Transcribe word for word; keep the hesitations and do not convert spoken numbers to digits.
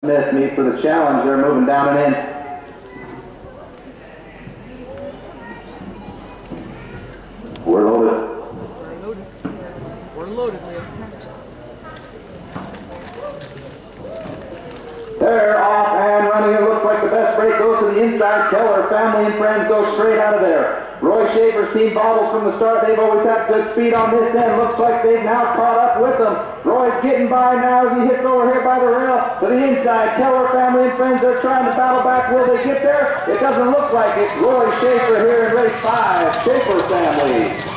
Smith meet for the challenge. They're moving down and in. We're loaded. We're loaded. We're loaded, man. They're off and running. It looks like the best break goes to the inside. Keller, family and friends go straight out of there. Roy Shaffer's team bobbles from the start. They've always had good speed on this end. Looks like they've now caught up with them. Roy's getting by now as he hits over here by the rail to the inside. Keller, family and friends are trying to battle back. Will they get there? It doesn't look like it. Roy Shaffer here in race five. Shaffer family.